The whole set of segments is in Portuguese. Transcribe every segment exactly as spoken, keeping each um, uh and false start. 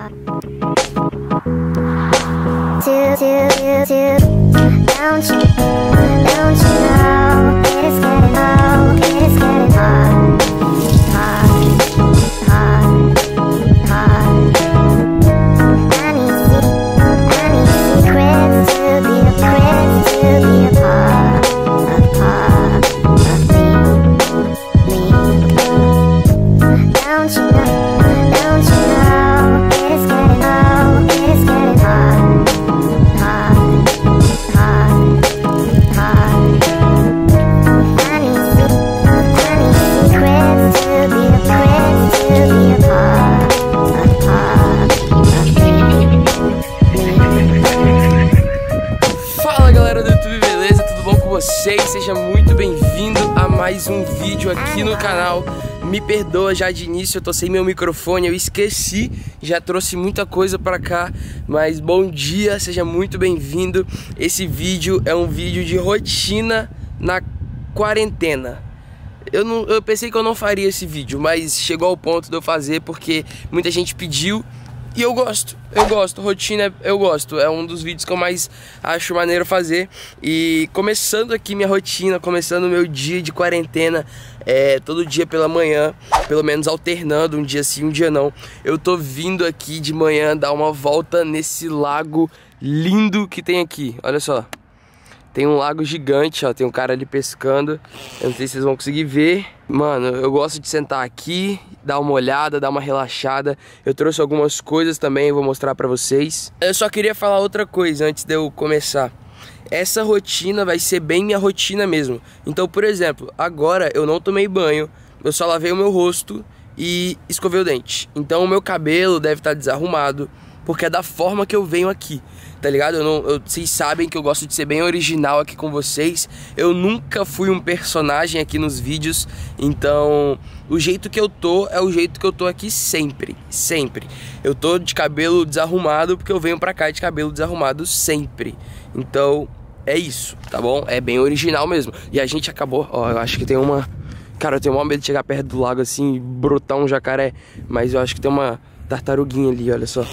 Seja muito bem-vindo a mais um vídeo aqui no canal. Me perdoa já de início, eu tô sem meu microfone, eu esqueci, já trouxe muita coisa pra cá, mas bom dia, seja muito bem-vindo. Esse vídeo é um vídeo de rotina na quarentena. Eu, não, eu pensei que eu não faria esse vídeo, mas chegou ao ponto de eu fazer porque muita gente pediu. E eu gosto, eu gosto, rotina eu gosto, é um dos vídeos que eu mais acho maneiro fazer. E começando aqui minha rotina, começando o meu dia de quarentena, é, todo dia pela manhã, pelo menos alternando, um dia sim, um dia não. Eu tô vindo aqui de manhã dar uma volta nesse lago lindo que tem aqui, olha só. Tem um lago gigante, ó, tem um cara ali pescando, eu não sei se vocês vão conseguir ver. Mano, eu gosto de sentar aqui, dar uma olhada, dar uma relaxada. Eu trouxe algumas coisas também, eu vou mostrar pra vocês. Eu só queria falar outra coisa antes de eu começar. Essa rotina vai ser bem minha rotina mesmo. Então, por exemplo, agora eu não tomei banho, eu só lavei o meu rosto e escovei o dente. Então o meu cabelo deve estar desarrumado, porque é da forma que eu venho aqui, tá ligado? Eu não, eu, vocês sabem que eu gosto de ser bem original aqui com vocês. Eu nunca fui um personagem aqui nos vídeos, então o jeito que eu tô é o jeito que eu tô aqui sempre, sempre. Eu tô de cabelo desarrumado porque eu venho pra cá de cabelo desarrumado sempre. Então é isso, tá bom? É bem original mesmo. E a gente acabou, ó, eu acho que tem uma... Cara, eu tenho maior medo de chegar perto do lago assim e brotar um jacaré, mas eu acho que tem uma tartaruguinha ali, olha só.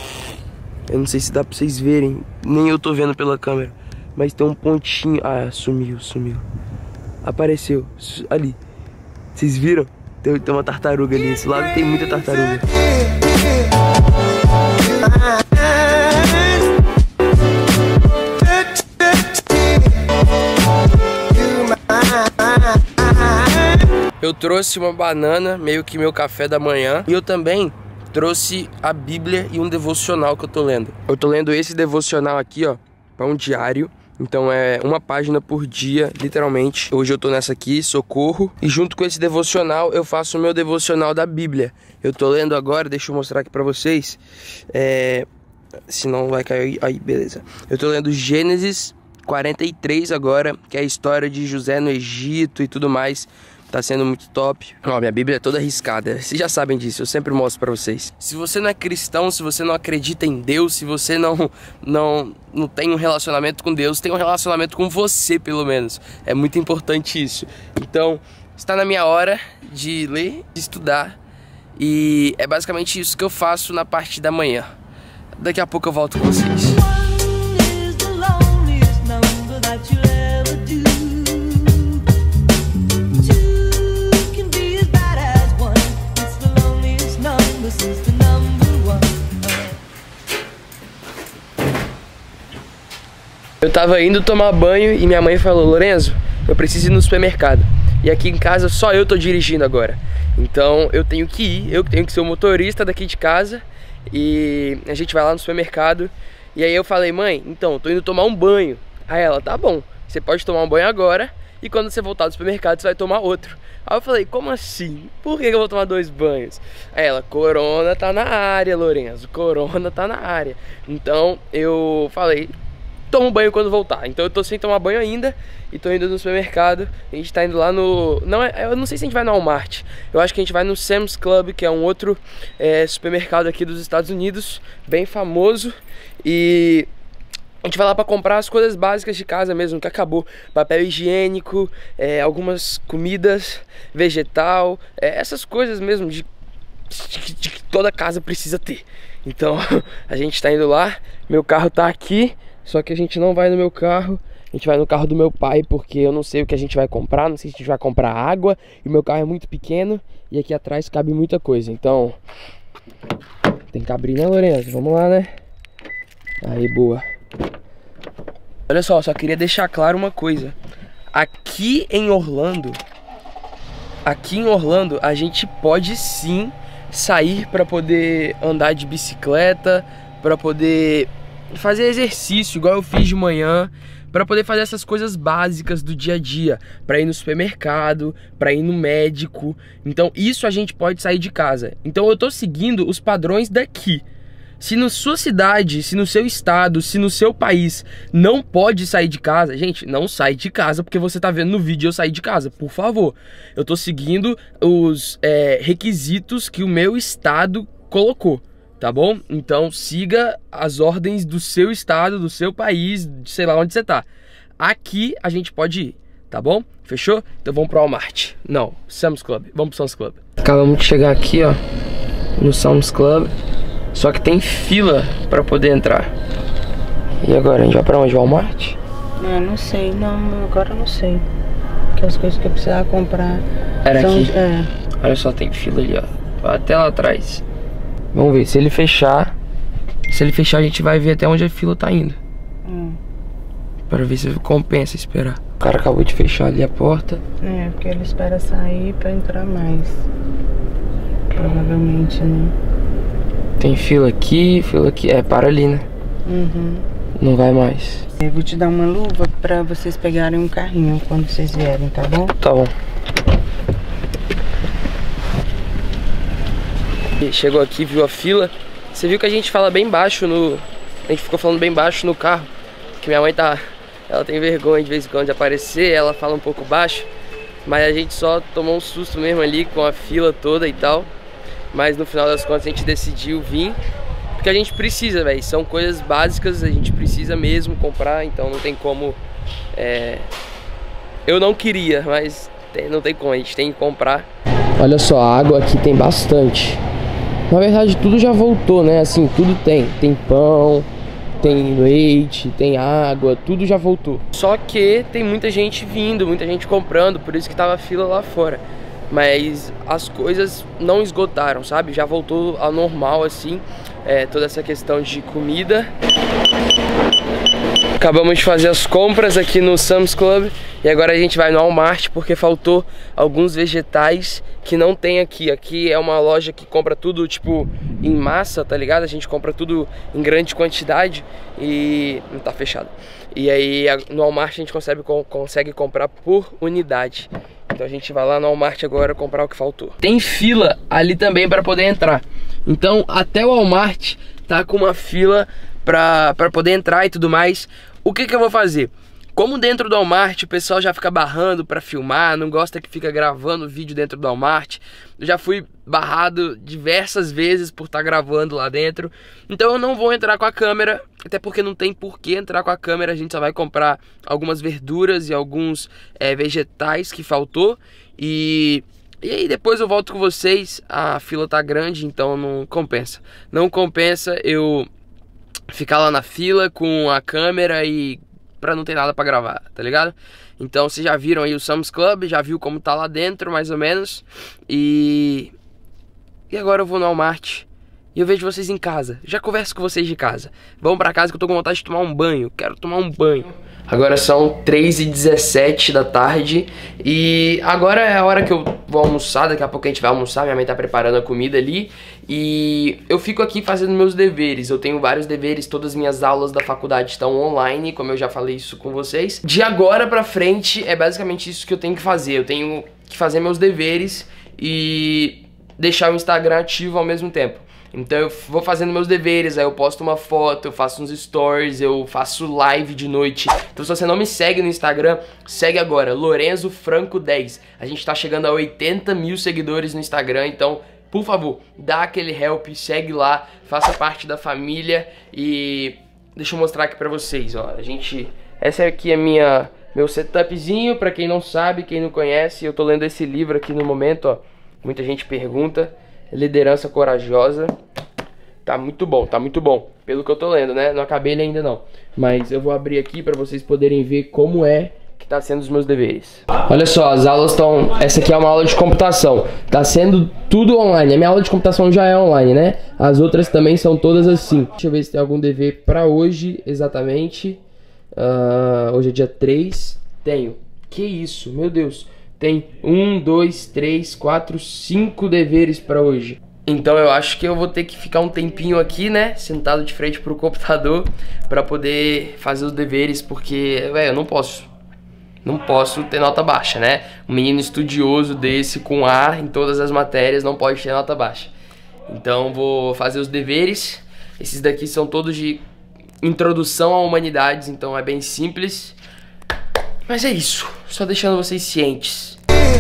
Eu não sei se dá pra vocês verem, nem eu tô vendo pela câmera, mas tem um pontinho. Ah, sumiu, sumiu. Apareceu, ali. Vocês viram? Tem, tem uma tartaruga ali, esse lago tem muita tartaruga. Eu trouxe uma banana, meio que meu café da manhã, e eu também trouxe a Bíblia e um devocional que eu tô lendo. Eu tô lendo esse devocional aqui, ó, para um diário. Então é uma página por dia, literalmente. Hoje eu tô nessa aqui, Socorro. E junto com esse devocional eu faço o meu devocional da Bíblia. Eu tô lendo agora, deixa eu mostrar aqui pra vocês. É... Senão vai cair... Aí, beleza. Eu tô lendo Gênesis quarenta e três agora, que é a história de José no Egito e tudo mais. Tá sendo muito top. Ó, minha Bíblia é toda arriscada. Vocês já sabem disso, eu sempre mostro pra vocês. Se você não é cristão, se você não acredita em Deus, se você não, não, não tem um relacionamento com Deus, tem um relacionamento com você, pelo menos. É muito importante isso. Então, está na minha hora de ler, de estudar. E é basicamente isso que eu faço na parte da manhã. Daqui a pouco eu volto com vocês. Eu tava indo tomar banho e minha mãe falou: Lorenzo, eu preciso ir no supermercado. E aqui em casa só eu tô dirigindo agora. Então eu tenho que ir, eu tenho que ser o motorista daqui de casa. E a gente vai lá no supermercado. E aí eu falei: mãe, então, tô indo tomar um banho. Aí ela: tá bom, você pode tomar um banho agora, e quando você voltar do supermercado você vai tomar outro. Aí eu falei: como assim? Por que eu vou tomar dois banhos? Aí ela: corona tá na área, Lorenzo, corona tá na área. Então eu falei: tomo banho quando voltar. Então eu tô sem tomar banho ainda e tô indo no supermercado. A gente tá indo lá no... Não, eu não sei se a gente vai no Walmart. Eu acho que a gente vai no Sam's Club, que é um outro é, supermercado aqui dos Estados Unidos, bem famoso. E a gente vai lá pra comprar as coisas básicas de casa mesmo, que acabou. Papel higiênico, é, algumas comidas, vegetal, é, essas coisas mesmo de, de, de que toda casa precisa ter. Então a gente tá indo lá. Meu carro tá aqui, só que a gente não vai no meu carro. A gente vai no carro do meu pai, porque eu não sei o que a gente vai comprar. Não sei se a gente vai comprar água. E o meu carro é muito pequeno. E aqui atrás cabe muita coisa. Então tem que abrir, né, Lorenzo? Vamos lá, né? Aí, boa. Olha só, só queria deixar claro uma coisa. Aqui em Orlando, aqui em Orlando, a gente pode sim sair para poder andar de bicicleta, para poder fazer exercício, igual eu fiz de manhã, para poder fazer essas coisas básicas do dia a dia, para ir no supermercado, para ir no médico. Então isso a gente pode sair de casa. Então eu tô seguindo os padrões daqui. Se na sua cidade, se no seu estado, se no seu país não pode sair de casa, gente, não sai de casa porque você tá vendo no vídeo eu sair de casa, por favor. Eu tô seguindo os é, requisitos que o meu estado colocou, tá bom? Então siga as ordens do seu estado, do seu país, sei lá onde você tá. Aqui a gente pode ir, tá bom? Fechou? Então vamos pro Walmart. Não, Sam's Club. Vamos pro Sam's Club. Acabamos de chegar aqui, ó, no Sam's Club. Só que tem fila pra poder entrar. E agora, a gente vai pra onde? Walmart? Eu não sei, não, agora eu não sei. Porque as coisas que eu precisava comprar era são, aqui. É. Olha só, tem fila ali, ó. Até lá atrás. Vamos ver, se ele fechar. Se ele fechar, a gente vai ver até onde a fila tá indo. Hum. Para ver se compensa esperar. O cara acabou de fechar ali a porta. É, porque ele espera sair pra entrar mais. Provavelmente, né? Tem fila aqui, fila aqui. É, para ali, né? Uhum. Não vai mais. Eu vou te dar uma luva pra vocês pegarem um carrinho quando vocês vierem, tá bom? Tá bom. E chegou aqui, viu a fila. Você viu que a gente fala bem baixo no... A gente ficou falando bem baixo no carro. Que minha mãe tá... Ela tem vergonha de vez em quando de aparecer. Ela fala um pouco baixo. Mas a gente só tomou um susto mesmo ali com a fila toda e tal. Mas no final das contas a gente decidiu vir, porque a gente precisa, velho. São coisas básicas, a gente precisa mesmo comprar, então não tem como... É... Eu não queria, mas tem, não tem como, a gente tem que comprar. Olha só, a água aqui tem bastante. Na verdade tudo já voltou, né? Assim, tudo tem. Tem pão, tem leite, tem água, tudo já voltou. Só que tem muita gente vindo, muita gente comprando, por isso que tava a fila lá fora. Mas as coisas não esgotaram, sabe? Já voltou ao normal, assim, é, toda essa questão de comida. Acabamos de fazer as compras aqui no Sam's Club. E agora a gente vai no Walmart porque faltou alguns vegetais que não tem aqui. Aqui é uma loja que compra tudo, tipo, em massa, tá ligado? A gente compra tudo em grande quantidade e... não tá fechado. E aí no Walmart a gente consegue, consegue comprar por unidade. Então a gente vai lá no Walmart agora comprar o que faltou. Tem fila ali também para poder entrar. Então até o Walmart tá com uma fila para para poder entrar e tudo mais. O que que eu vou fazer? Como dentro do Walmart o pessoal já fica barrando para filmar, não gosta que fica gravando vídeo dentro do Walmart. Eu já fui barrado diversas vezes por estar gravando lá dentro. Então eu não vou entrar com a câmera, até porque não tem por que entrar com a câmera. A gente só vai comprar algumas verduras e alguns é, vegetais que faltou. E, e aí depois eu volto com vocês. A fila tá grande, então não compensa. Não compensa eu ficar lá na fila com a câmera e... pra não ter nada pra gravar, tá ligado? Então vocês já viram aí o Sam's Club, já viu como tá lá dentro, mais ou menos. E... E agora eu vou no Walmart e eu vejo vocês em casa. Já converso com vocês de casa. Vamos pra casa que eu tô com vontade de tomar um banho. Quero tomar um banho. Agora são três e dezessete da tarde. E agora é a hora que eu vou almoçar. Daqui a pouco a gente vai almoçar. Minha mãe tá preparando a comida ali. E eu fico aqui fazendo meus deveres. Eu tenho vários deveres. Todas as minhas aulas da faculdade estão online, como eu já falei isso com vocês. De agora pra frente é basicamente isso que eu tenho que fazer. Eu tenho que fazer meus deveres e deixar o Instagram ativo ao mesmo tempo. Então eu vou fazendo meus deveres, aí eu posto uma foto, eu faço uns stories, eu faço live de noite. Então se você não me segue no Instagram, segue agora, Lorenzo Franco dez. A gente tá chegando a oitenta mil seguidores no Instagram, então por favor, dá aquele help, segue lá, faça parte da família. E deixa eu mostrar aqui pra vocês, ó. A gente... Essa aqui é minha, meu setupzinho, pra quem não sabe, quem não conhece. Eu tô lendo esse livro aqui no momento, ó. Muita gente pergunta. Liderança Corajosa. Tá muito bom, tá muito bom. Pelo que eu tô lendo, né? Não acabei ele ainda não. Mas eu vou abrir aqui pra vocês poderem ver como é que tá sendo os meus deveres. Olha só, as aulas estão... Essa aqui é uma aula de computação. Tá sendo tudo online. A minha aula de computação já é online, né? As outras também são todas assim. Deixa eu ver se tem algum dever pra hoje, exatamente. Uh, hoje é dia três. Tenho. Que isso, meu Deus. Tem um, dois, três, quatro, cinco deveres pra hoje. Então eu acho que eu vou ter que ficar um tempinho aqui, né, sentado de frente pro computador pra poder fazer os deveres, porque, velho, eu não posso. Não posso ter nota baixa, né? Um menino estudioso desse, com A em todas as matérias, não pode ter nota baixa. Então vou fazer os deveres. Esses daqui são todos de introdução a humanidades, então é bem simples. Mas é isso, só deixando vocês cientes.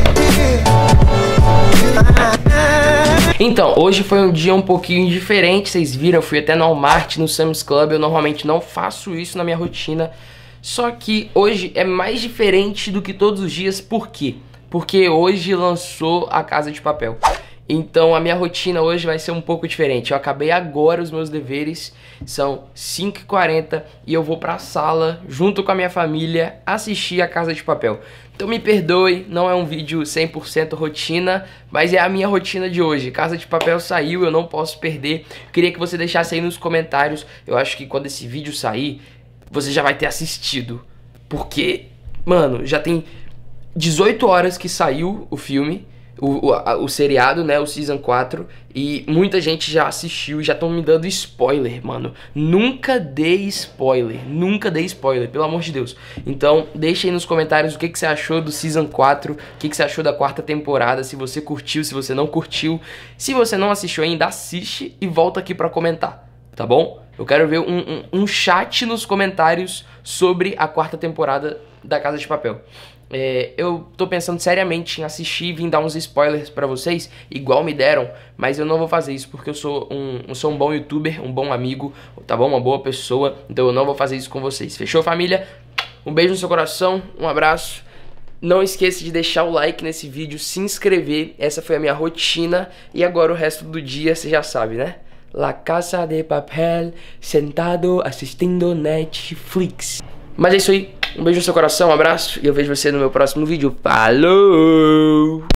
Então, hoje foi um dia um pouquinho diferente. Vocês viram, eu fui até no Walmart, no Sam's Club. Eu normalmente não faço isso na minha rotina, só que hoje é mais diferente do que todos os dias. Por quê? Porque hoje lançou a Casa de Papel. Então a minha rotina hoje vai ser um pouco diferente. Eu acabei agora os meus deveres, são cinco e quarenta, e eu vou pra sala, junto com a minha família, assistir a Casa de Papel. Então me perdoe, não é um vídeo cem por cento rotina, mas é a minha rotina de hoje. Casa de Papel saiu, eu não posso perder. Queria que você deixasse aí nos comentários. Eu acho que quando esse vídeo sair, você já vai ter assistido. Porque, mano, já tem dezoito horas que saiu o filme. O, o, a, o seriado, né, o Season quatro, e muita gente já assistiu, já estão me dando spoiler, mano. Nunca dê spoiler, nunca dê spoiler, pelo amor de Deus. Então, deixa aí nos comentários o que, que você achou do Season quatro, o que, que você achou da quarta temporada, se você curtiu, se você não curtiu. Se você não assistiu ainda, assiste e volta aqui pra comentar, tá bom? Eu quero ver um, um, um chat nos comentários sobre a quarta temporada da Casa de Papel. É, eu tô pensando seriamente em assistir e vir dar uns spoilers pra vocês, igual me deram, mas eu não vou fazer isso porque eu sou um, eu sou um bom youtuber, um bom amigo, tá bom? Uma boa pessoa, então eu não vou fazer isso com vocês. Fechou, família? Um beijo no seu coração, um abraço. Não esqueça de deixar o like nesse vídeo, se inscrever. Essa foi a minha rotina e agora o resto do dia você já sabe, né? La Casa de Papel, sentado assistindo Netflix. Mas é isso aí. Um beijo no seu coração, um abraço e eu vejo você no meu próximo vídeo. Falou!